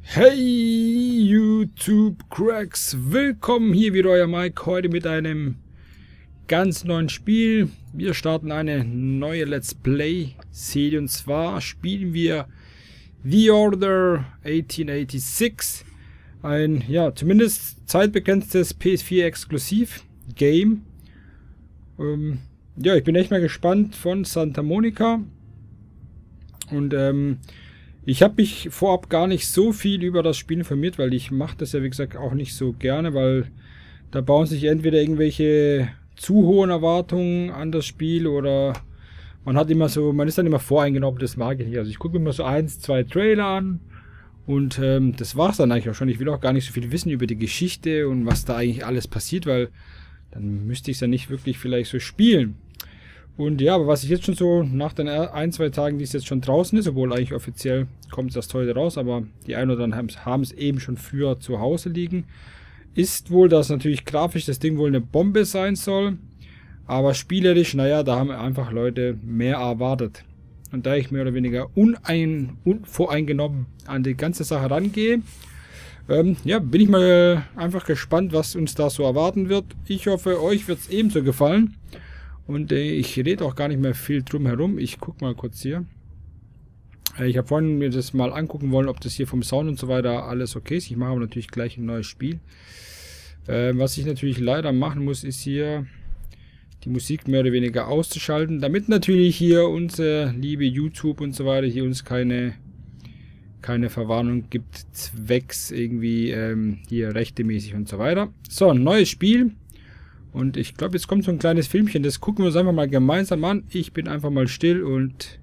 Hey YouTube Cracks, willkommen hier wieder euer Mike, heute mit einem ganz neuen Spiel. Wir starten eine neue Let's Play Serie und zwar spielen wir The Order 1886. Ein, ja, zumindest zeitbegrenztes PS4 Exklusiv Game. Ja, ich bin echt mal gespannt, von Santa Monica. Und ich habe mich vorab gar nicht so viel über das Spiel informiert, weil ich mache das ja wie gesagt auch nicht so gerne, weil da bauen sich entweder irgendwelche zu hohen Erwartungen an das Spiel oder man ist dann immer voreingenommen, das mag ich nicht. Also ich gucke mir immer so 1, 2 Trailer an und das war's dann eigentlich auch schon. Ich will auch gar nicht so viel wissen über die Geschichte und was da eigentlich alles passiert, weil dann müsste ich es ja nicht wirklich vielleicht so spielen. Und ja, aber was ich jetzt schon so nach den 1, 2 Tagen, die es jetzt schon draußen ist, obwohl eigentlich offiziell kommt das heute raus, aber die einen oder anderen haben es eben schon für zu Hause liegen, ist wohl, dass natürlich grafisch das Ding wohl eine Bombe sein soll, aber spielerisch, naja, da haben einfach Leute mehr erwartet. Und da ich mehr oder weniger unvoreingenommen an die ganze Sache rangehe, ja, bin ich mal einfach gespannt, was uns da so erwarten wird. Ich hoffe, euch wird es ebenso gefallen. Und ich rede auch gar nicht mehr viel drum herum. Ich gucke mal kurz hier. Ich habe vorhin mir das mal angucken wollen, ob das hier vom Sound und so weiter alles okay ist. Ich mache aber natürlich gleich ein neues Spiel. Was ich natürlich leider machen muss, ist hier die Musik mehr oder weniger auszuschalten, damit natürlich hier unser liebe YouTube und so weiter hier uns keine Verwarnung gibt, zwecks irgendwie hier rechtemäßig und so weiter. So, ein neues Spiel. Und ich glaube, jetzt kommt so ein kleines Filmchen. Das gucken wir uns einfach mal gemeinsam an. Ich bin einfach mal still und...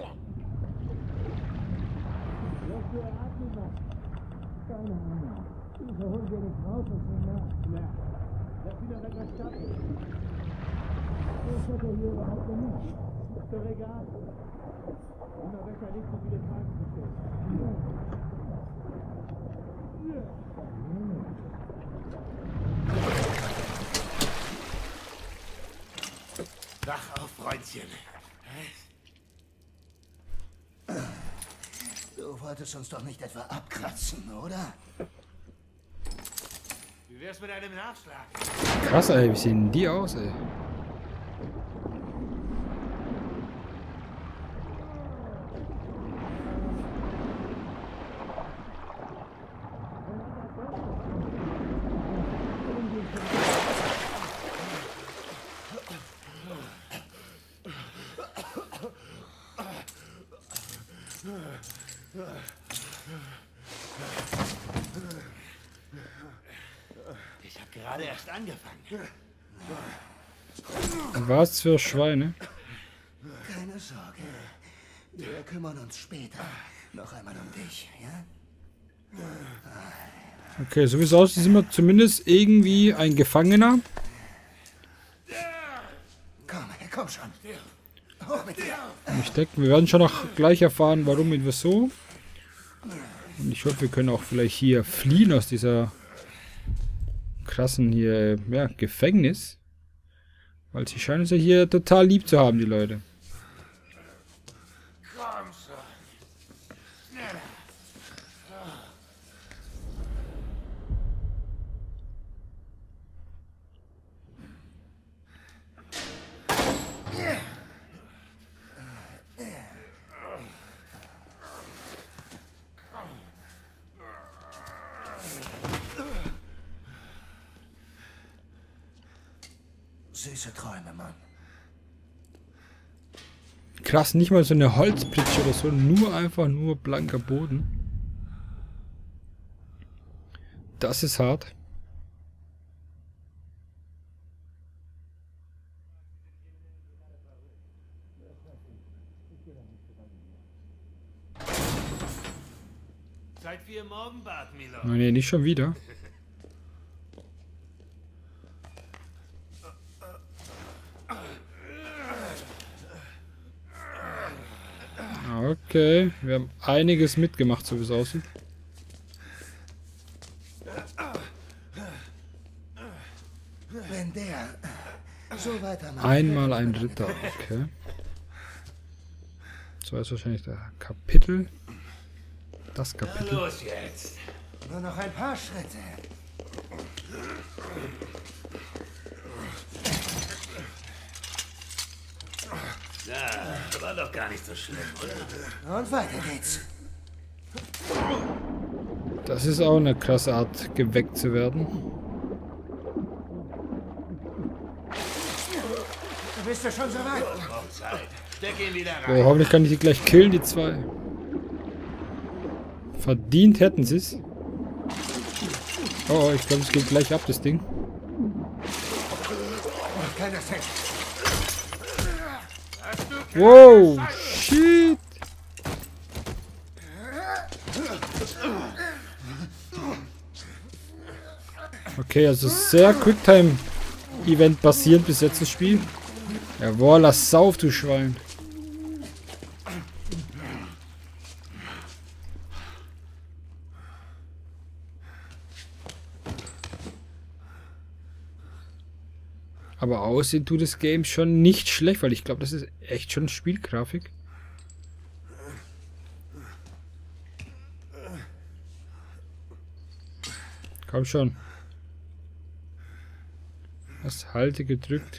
Wach auf, Freundchen. Du wolltest uns doch nicht etwa abkratzen, oder? Wie wär's mit einem Nachschlag? Krass, ey, wie sehen die aus, ey? Ich habe gerade erst angefangen. Was für Schweine? Keine Sorge. Wir kümmern uns später noch einmal um dich, ja? Okay, so wie es aussieht, sind wir zumindest irgendwie ein Gefangener. Komm schon. Hoch mit dir. Ich denke, wir werden schon noch gleich erfahren, warum und wieso. Und ich hoffe, wir können auch vielleicht hier fliehen aus dieser krassen hier, ja, Gefängnis. Weil sie scheinen es ja hier total lieb zu haben, die Leute. Komm schon. Schneller. Süße Träume, Mann. Krass, nicht mal so eine Holzpritsche oder so, nur blanker Boden. Das ist hart. Zeit für Ihr Morgenbad, Milo. Oh, nee, nicht schon wieder. Okay, wir haben einiges mitgemacht, so wie es aussieht. Wenn der so weitermacht. Einmal ein Ritter, okay. So ist wahrscheinlich der Kapitel. Das Na Kapitel. los jetzt. Nur noch ein paar Schritte. Na, war doch gar nicht so schlimm, oder? Und weiter geht's. Das ist auch eine krasse Art, geweckt zu werden. Bist du schon so weit? Braucht Zeit. Steck ihn wieder Oh, rein. hoffentlich kann ich die gleich killen, die zwei. Verdient hätten sie es. Oh, ich glaube, es geht gleich ab, das Ding. Keine Zeit. Wow, shit. Okay, also sehr Quicktime-Event basierend bis jetzt das Spiel. Jawohl, lass sauf, du Schwein. Aber aussehen tut das Game schon nicht schlecht, weil ich glaube, das ist echt schon Spielgrafik. Komm schon. Das Halte gedrückt.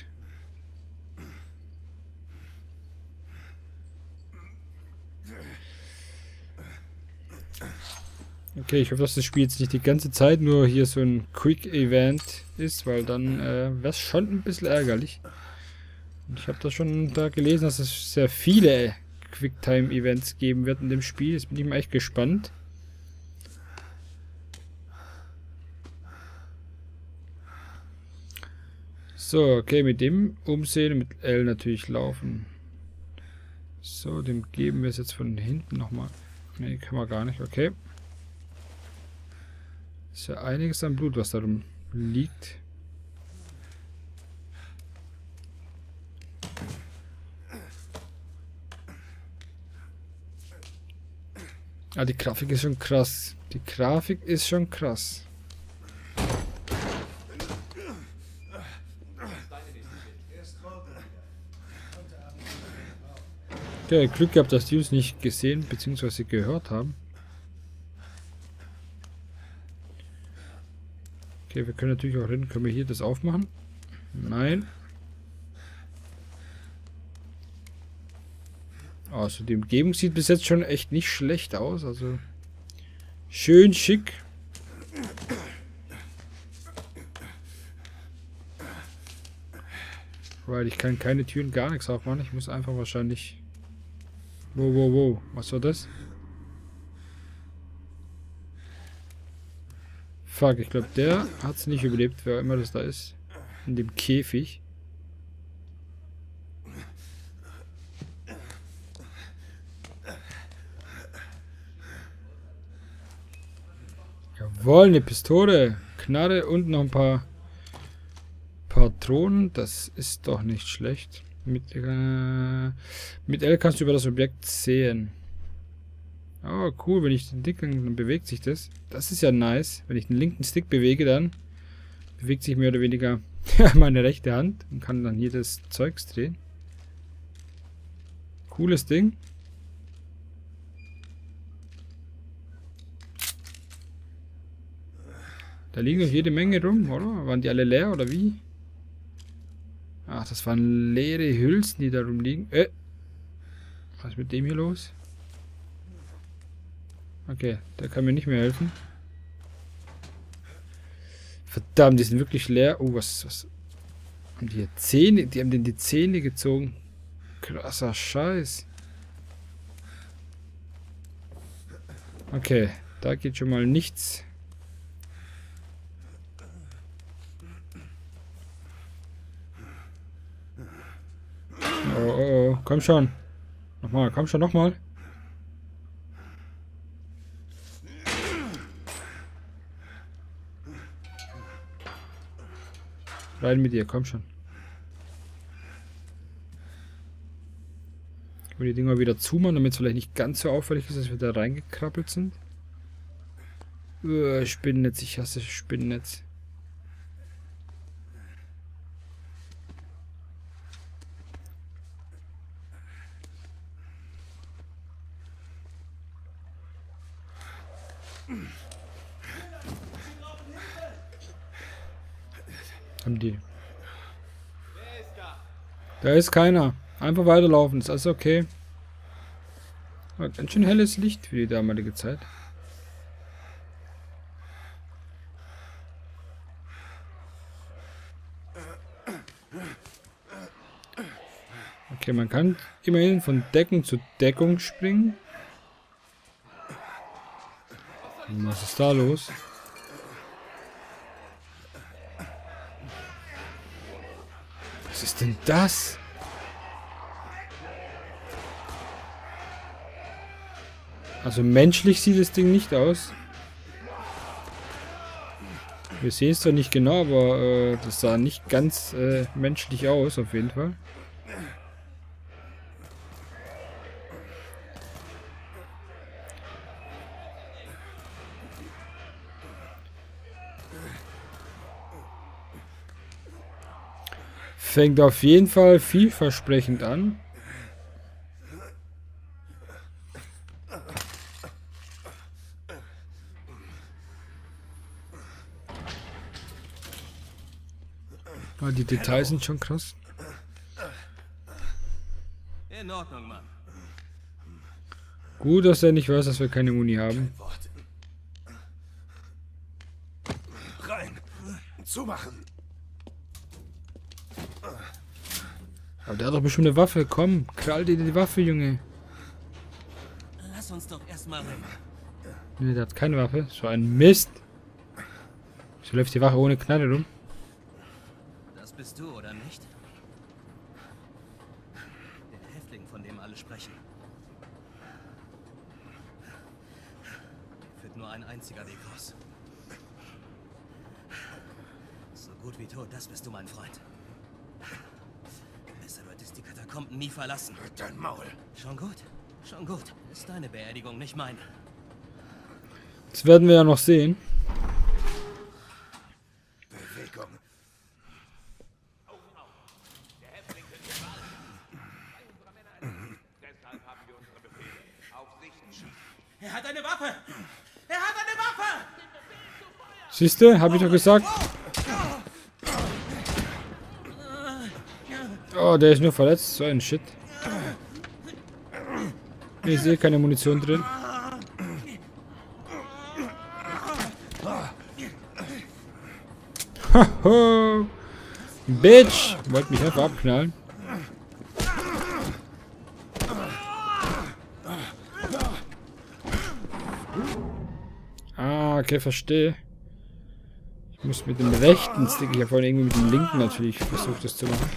Okay, ich hoffe, dass das Spiel jetzt nicht die ganze Zeit nur hier so ein Quick-Event ist, weil dann wäre es schon ein bisschen ärgerlich. Und ich habe da schon gelesen, dass es sehr viele Quicktime-Events geben wird in dem Spiel. Jetzt bin ich mal echt gespannt. So, okay, mit dem umsehen und mit L natürlich laufen. So, dem geben wir es jetzt von hinten nochmal. Ne, kann man gar nicht, okay. Ist ja einiges an Blut, was darum liegt. Ah, die Grafik ist schon krass. Die Grafik ist schon krass. Okay, Glück gehabt, dass die uns nicht gesehen bzw. gehört haben. Okay, wir können natürlich auch rennen. Können wir hier das aufmachen? Nein. Also die Umgebung sieht bis jetzt schon echt nicht schlecht aus. Also schön schick. Weil ich kann keine Türen, gar nichts aufmachen. Ich muss einfach wahrscheinlich... Wow. Was war das? Fuck, ich glaube, der hat es nicht überlebt, wer immer das da ist. In dem Käfig. Jawohl, eine Pistole, Knarre und noch ein paar Patronen. Das ist doch nicht schlecht. Mit L kannst du über das Objekt sehen. Oh, cool, wenn ich den linken, dann bewegt sich das. Das ist ja nice. Wenn ich den linken Stick bewege, dann bewegt sich mehr oder weniger meine rechte Hand und kann dann hier das Zeugs drehen. Cooles Ding. Da liegen noch jede Menge rum, oder? Waren die alle leer, oder wie? Ach, das waren leere Hülsen, die da rumliegen. Was ist mit dem hier los? Okay, der kann mir nicht mehr helfen. Verdammt, die sind wirklich leer. Oh, was? Haben die hier Zähne? Die haben denen die Zähne gezogen. Krasser Scheiß. Okay, da geht schon mal nichts. Oh, komm schon. Nochmal, komm schon, nochmal. Rein mit dir, komm schon. Ich will die Dinger wieder zumachen, damit es vielleicht nicht ganz so auffällig ist, dass wir da reingekrabbelt sind. Spinnennetz, ich hasse Spinnennetz. Haben die. Da ist keiner. Einfach weiterlaufen, ist alles okay. Aber ganz schön helles Licht für die damalige Zeit. Okay, man kann immerhin von Deckung zu Deckung springen. Was ist da los? Was ist denn das? Also menschlich sieht das Ding nicht aus. Wir sehen es zwar nicht genau, aber das sah nicht ganz menschlich aus, auf jeden Fall. Fängt auf jeden Fall vielversprechend an. Ah, die Details sind schon krass. In Ordnung, Mann. Gut, dass er nicht weiß, dass wir keine Muni haben. Rein. Zumachen. Aber der hat doch bestimmt eine Waffe. Komm, krall dir die Waffe, Junge. Lass uns doch erstmal reden. Ne, der hat keine Waffe. So ein Mist. Wieso läuft die Waffe ohne Knarre rum? Das bist du, oder nicht? Der Häftling, von dem alle sprechen. Hier führt nur ein einziger Weg raus. So gut wie tot, das bist du, mein Freund. Besser, du hättest die Katakomben nie verlassen. Dein Maul. Schon gut, schon gut. Ist deine Beerdigung, nicht meine. Das werden wir ja noch sehen. Bewegung. Er hat eine Waffe! Er hat eine Waffe! Siehste, habe ich doch gesagt. Oh, der ist nur verletzt. So ein Shit. Ich sehe keine Munition drin. Haha. Bitch! Wollte mich einfach abknallen. Ah, okay, verstehe. Ich muss mit dem rechten Stick, ich habe vorhin irgendwie mit dem linken natürlich versucht, das zu machen.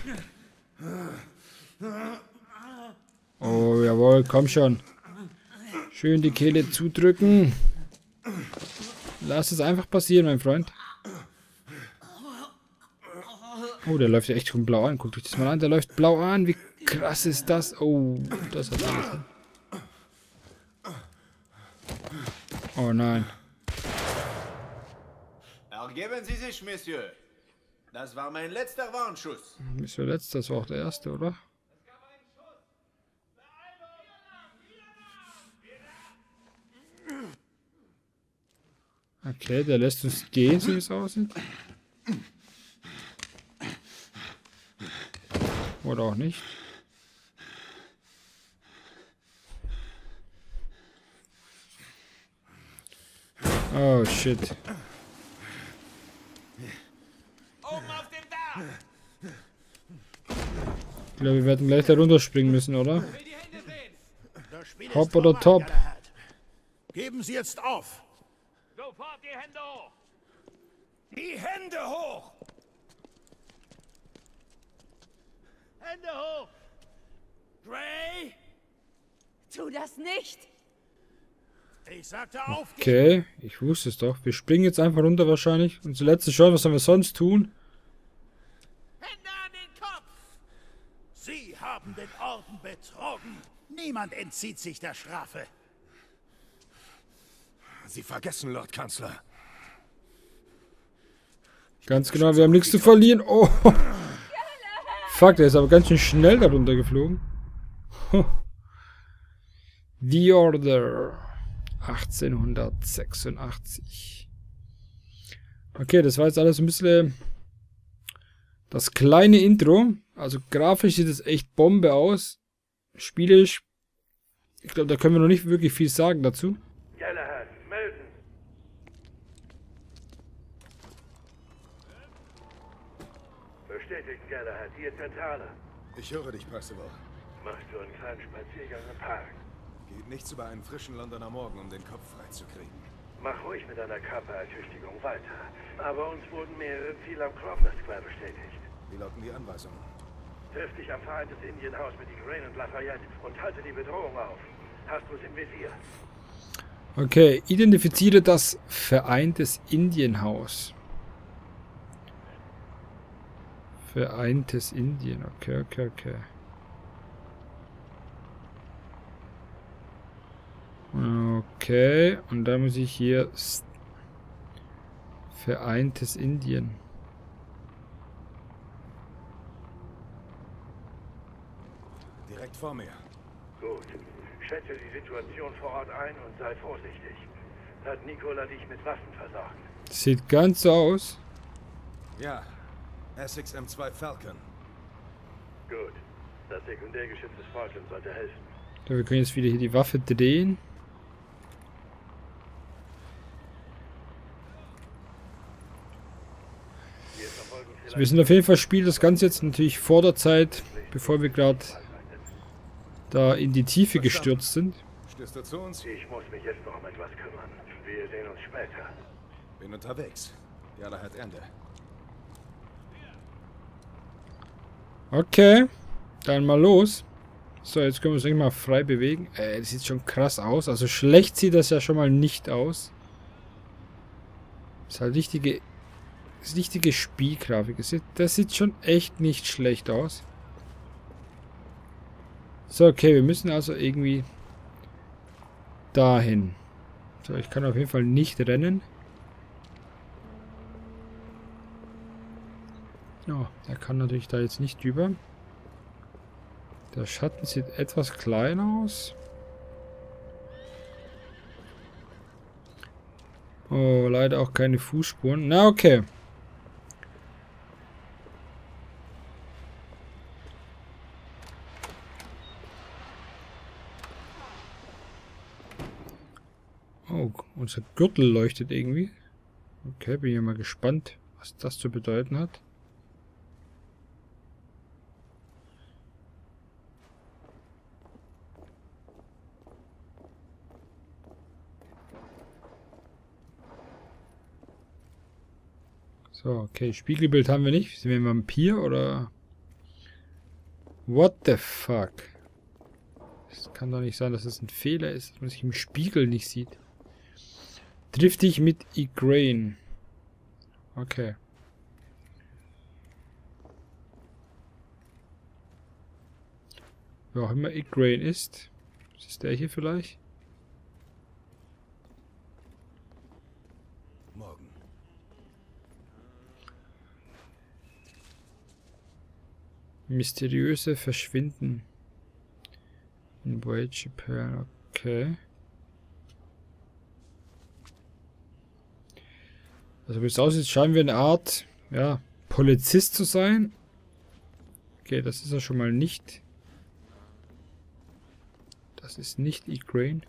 Oh, jawohl, komm schon. Schön die Kehle zudrücken. Lass es einfach passieren, mein Freund. Oh, der läuft ja echt schon blau an. Guckt euch das mal an, der läuft blau an. Wie krass ist das? Oh, das hat alles. Oh nein. Ergeben Sie sich, Monsieur. Das war mein letzter Warnschuss. Monsieur letzter, das war auch der erste, oder? Okay, der lässt uns gehen, so wie es aussieht. Oder auch nicht. Oh, shit. Ich glaube, wir werden gleich da runterspringen müssen, oder? Hopp oder top? Geben Sie jetzt auf. Sofort die Hände hoch! Die Hände hoch. Hände hoch! Gray. Tu das nicht! Ich sagte auf. Okay, ich wusste es doch. Wir springen jetzt einfach runter wahrscheinlich. Unsere letzte Chance, was sollen wir sonst tun? Hände an den Kopf! Sie haben den Orden betrogen. Niemand entzieht sich der Strafe. Sie vergessen, Lord Kanzler. Ganz genau, wir haben nichts zu verlieren. Oh. Fuck, der ist aber ganz schön schnell darunter geflogen. The Order 1886. Okay, das war jetzt alles ein bisschen Das kleine Intro. Also grafisch sieht es echt Bombe aus. Spielisch. Ich glaube, da können wir noch nicht wirklich viel sagen dazu. Galahad, melden. Bestätigt, Galahad, hier Zentrale. Ich höre dich, Percival. Machst du einen kleinen Spaziergang im Park? Geht nichts über einen frischen Londoner Morgen, um den Kopf freizukriegen. Mach ruhig mit deiner Körperertüchtigung weiter. Aber uns wurden mehrere Ziele am Grosvenor Square bestätigt. Wie lauten die Anweisungen? Triff dich am Vereintes Indienhaus mit Igraine und Lafayette und halte die Bedrohung auf. Hast du es im Visier? Okay, identifiziere das Vereintes Indienhaus. Vereintes Indien, okay. Okay, und dann muss ich hier Vereintes Indien. Direkt vor mir. Gut. Schätze die Situation vor Ort ein und sei vorsichtig. Hat Nikola dich mit Waffen versorgt? Sieht ganz so aus. Ja. Essex M2 Falcon. Gut. Das Sekundärgeschütz des Falcon sollte helfen. So, wir können jetzt wieder hier die Waffe drehen. Wir sind auf jeden Fall spielt das Ganze jetzt natürlich vor der Zeit, bevor wir gerade da in die Tiefe gestürzt sind. Stehst du zu uns? Ich muss mich jetzt noch um etwas kümmern. Wir sehen uns später. Bin unterwegs. Galahad Ende. Okay, dann mal los. So, jetzt können wir uns eigentlich mal frei bewegen. Das sieht schon krass aus. Also schlecht sieht das ja schon mal nicht aus. Das ist halt richtige Spielgrafik. Das sieht schon echt nicht schlecht aus. So, okay, wir müssen also irgendwie dahin. So, ich kann auf jeden Fall nicht rennen. Oh, er kann natürlich da jetzt nicht drüber. Der Schatten sieht etwas klein aus. Oh, leider auch keine Fußspuren. Na, okay. Oh, unser Gürtel leuchtet irgendwie. Okay, bin ja mal gespannt, was das zu bedeuten hat. So, okay, Spiegelbild haben wir nicht. Sind wir ein Vampir oder... What the fuck? Es kann doch nicht sein, dass es ein Fehler ist, dass man sich im Spiegel nicht sieht. Triff dich mit Igraine. Okay. Wer auch immer Igraine ist. Ist der hier vielleicht? Morgen. Mysteriöse Verschwinden. In Wage, okay. Also wie es aussieht, scheinen wir eine Art, ja, Polizist zu sein. Okay, das ist ja schon mal nicht. Das ist nicht Igraine.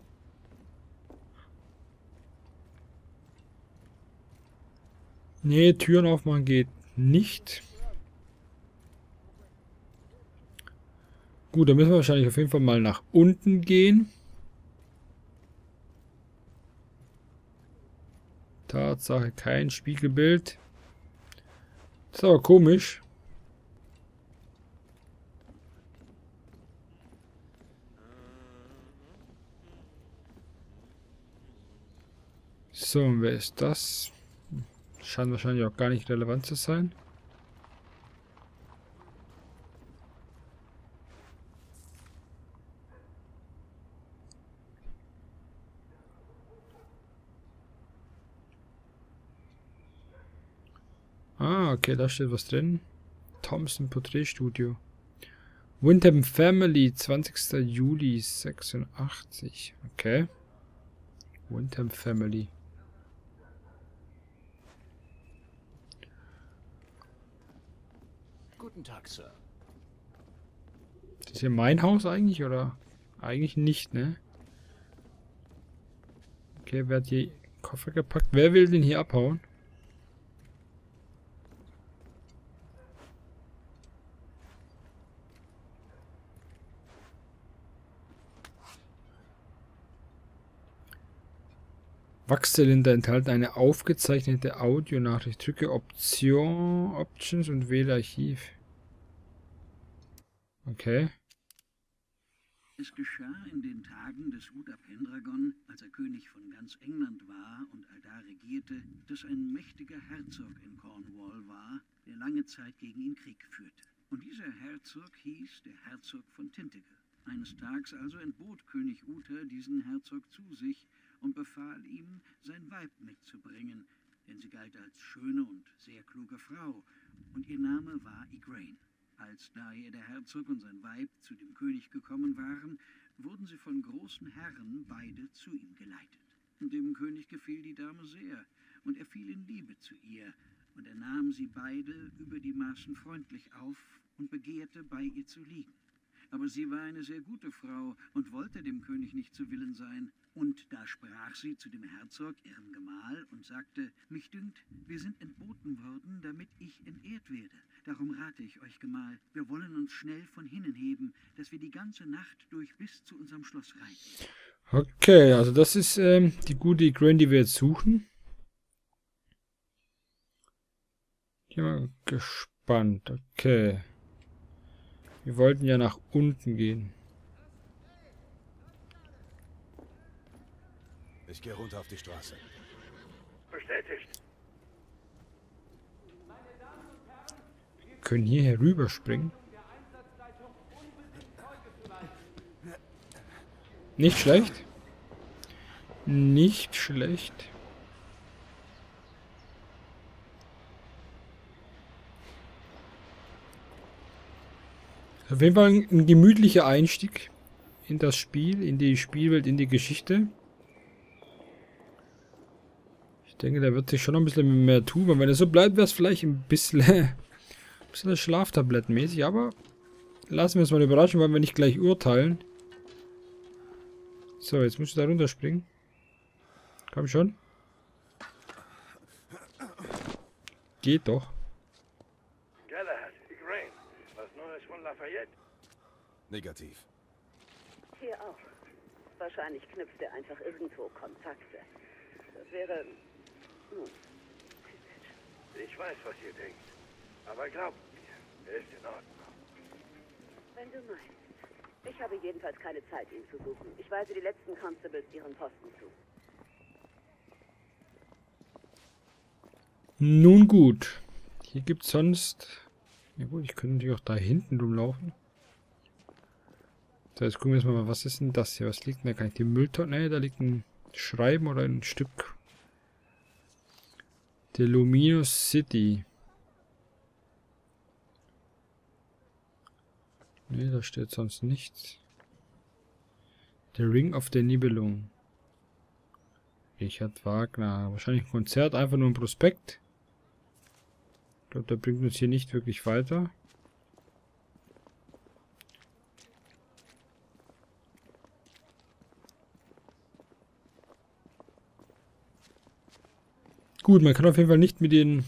Nee, Türen aufmachen geht nicht. Gut, dann müssen wir wahrscheinlich auf jeden Fall mal nach unten gehen. Tatsache, kein Spiegelbild. Das ist aber komisch. So, und wer ist das? Scheint wahrscheinlich auch gar nicht relevant zu sein. Ah, okay, da steht was drin. Thompson Porträtstudio. Windham Family, 20. Juli 86. Okay. Windham Family. Guten Tag, Sir. Ist das hier mein Haus eigentlich, oder? Eigentlich nicht, ne? Okay, wer hat die Koffer gepackt? Wer will den hier abhauen? Wachszylinder enthalten eine aufgezeichnete Audionachricht. Drücke Options und wähle Archiv. Okay. Es geschah in den Tagen des Uther Pendragon, als er König von ganz England war und allda regierte, dass ein mächtiger Herzog in Cornwall war, der lange Zeit gegen ihn Krieg führte. Und dieser Herzog hieß der Herzog von Tintagel. Eines Tages also entbot König Uther diesen Herzog zu sich und befahl ihm, sein Weib mitzubringen, denn sie galt als schöne und sehr kluge Frau, und ihr Name war Igraine. Als daher der Herzog und sein Weib zu dem König gekommen waren, wurden sie von großen Herren beide zu ihm geleitet. Dem König gefiel die Dame sehr, und er fiel in Liebe zu ihr, und er nahm sie beide über die Maßen freundlich auf und begehrte, bei ihr zu liegen. Aber sie war eine sehr gute Frau und wollte dem König nicht zu Willen sein. Und da sprach sie zu dem Herzog, ihrem Gemahl, und sagte, mich dünkt, wir sind entboten worden, damit ich entehrt werde. Darum rate ich euch, Gemahl, wir wollen uns schnell von hinnen heben, dass wir die ganze Nacht durch bis zu unserem Schloss reiten. Okay, also das ist die gute Igraine, die wir jetzt suchen. Ich bin mal gespannt. Okay. Wir wollten ja nach unten gehen. Ich gehe runter auf die Straße. Bestätigt. Wir können hier herüberspringen. Nicht schlecht. Nicht schlecht. Auf jeden Fall ein gemütlicher Einstieg in das Spiel, in die Spielwelt, in die Geschichte. Ich denke, da wird sich schon noch ein bisschen mehr tun. Und wenn es so bleibt, wäre es vielleicht ein bisschen Schlaftablettenmäßig. Aber lassen wir uns mal überraschen, weil wir nicht gleich urteilen. So, jetzt musst du da runterspringen. Komm schon. Geht doch. Galahad, Igraine, was Neues von Lafayette? Negativ. Hier auch. Wahrscheinlich knüpft er einfach irgendwo Kontakte. Das wäre... Ich weiß, was ihr denkt. Aber glaubt mir, er ist in Ordnung. Wenn du meinst. Ich habe jedenfalls keine Zeit, ihn zu suchen. Ich weise die letzten Constables ihren Posten zu. Nun gut. Hier gibt es sonst... Ja gut, ich könnte natürlich auch da hinten rumlaufen. So, jetzt gucken wir jetzt mal, was ist denn das hier? Was liegt denn da? Kann ich die Mülltonne... Ne, da liegt ein Schreiben oder ein Stück. Der Luminous City. Ne, da steht sonst nichts. Der Ring of the Nibelung. Richard Wagner. Wahrscheinlich ein Konzert, einfach nur ein Prospekt. Ich glaube, der bringt uns hier nicht wirklich weiter. Gut, man kann auf jeden Fall nicht mit den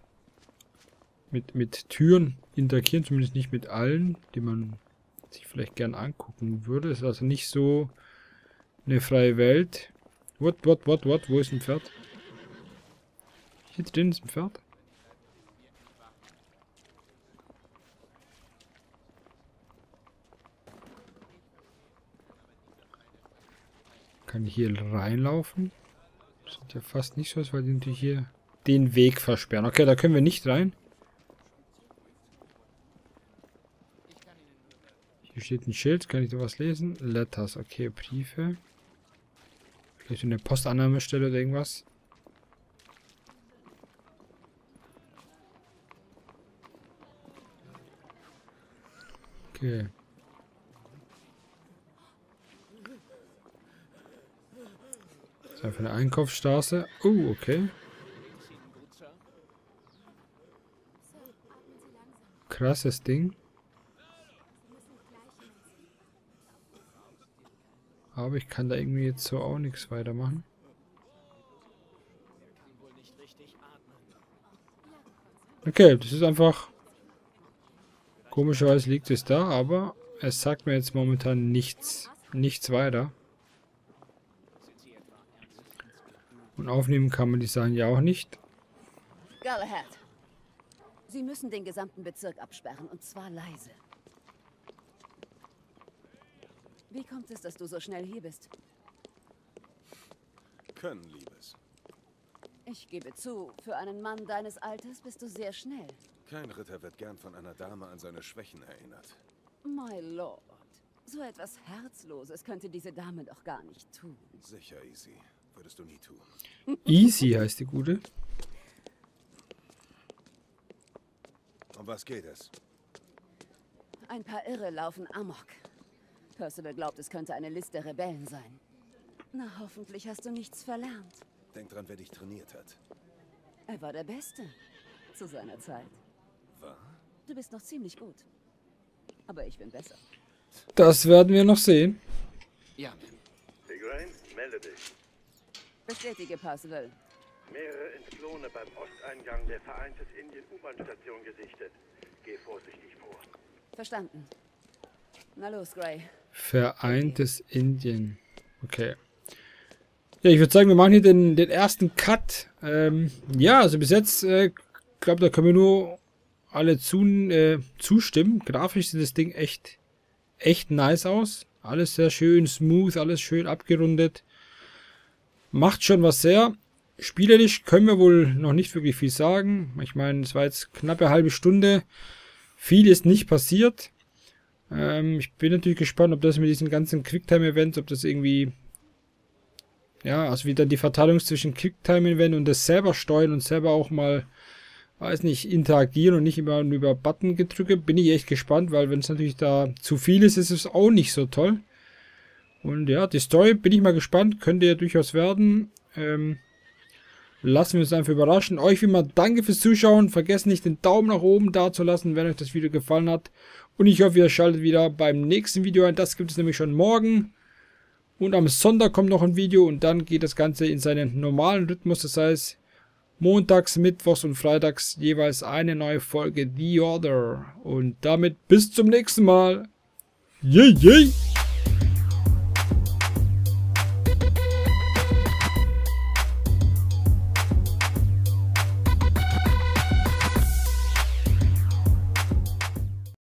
mit Türen interagieren, zumindest nicht mit allen, die man sich vielleicht gern angucken würde. Es ist also nicht so eine freie Welt. What? Wo ist ein Pferd? Hier drin ist ein Pferd. Kann ich hier reinlaufen? Das sieht ja fast nicht so aus, weil die natürlich hier den Weg versperren. Okay, da können wir nicht rein. Hier steht ein Schild. Kann ich da was lesen? Letters. Okay, Briefe. Vielleicht eine Postannahmestelle oder irgendwas. Okay. Das ist einfach eine Einkaufsstraße. Okay. krasses Ding. Aber ich kann da irgendwie jetzt so auch nichts weitermachen. Okay, das ist einfach... Komischerweise liegt es da, aber es sagt mir jetzt momentan nichts weiter. Und aufnehmen kann man die Sachen ja auch nicht. Galahad, Sie müssen den gesamten Bezirk absperren, und zwar leise. Wie kommt es, dass du so schnell hier bist? Können, Liebes. Ich gebe zu, für einen Mann deines Alters bist du sehr schnell. Kein Ritter wird gern von einer Dame an seine Schwächen erinnert. My Lord, so etwas Herzloses könnte diese Dame doch gar nicht tun. Sicher, Easy. Würdest du nie tun. Easy heißt die Gute. Um was geht es? Ein paar Irre laufen amok. Percival glaubt, es könnte eine List der Rebellen sein. Na, hoffentlich hast du nichts verlernt. Denk dran, wer dich trainiert hat. Er war der Beste. Zu seiner Zeit. War? Du bist noch ziemlich gut. Aber ich bin besser. Das werden wir noch sehen. Ja, Tigraine, melde dich. Bestätige, Percival. Mehrere Entflohene beim Osteingang der Vereintes Indien-U-Bahn-Station gesichtet. Geh vorsichtig vor. Verstanden. Na los, Gray. Vereintes Indien. Okay. Ja, ich würde sagen, wir machen hier den ersten Cut. Ja, also bis jetzt, glaube da können wir nur alle zustimmen. Grafisch sieht das Ding echt nice aus. Alles sehr schön smooth, alles schön abgerundet. Macht schon was sehr. Spielerisch können wir wohl noch nicht wirklich viel sagen. Ich meine, es war jetzt knappe halbe Stunde. Viel ist nicht passiert. Ich bin natürlich gespannt, ob das mit diesen ganzen Quicktime-Events, ob das irgendwie... Ja, also wie dann die Verteilung zwischen Quicktime-Event und das selber steuern und selber auch mal, weiß nicht, interagieren und nicht immer über Button gedrücke, bin ich echt gespannt, weil wenn es natürlich da zu viel ist, ist es auch nicht so toll. Und ja, die Story bin ich mal gespannt, könnte ja durchaus werden. Lassen wir uns einfach überraschen. Euch wie immer danke fürs Zuschauen. Vergesst nicht den Daumen nach oben da zu lassen, wenn euch das Video gefallen hat. Und ich hoffe, ihr schaltet wieder beim nächsten Video ein. Das gibt es nämlich schon morgen. Und am Sonntag kommt noch ein Video und dann geht das Ganze in seinen normalen Rhythmus. Das heißt, montags, mittwochs und freitags jeweils eine neue Folge The Order. Und damit bis zum nächsten Mal. Yay, yay!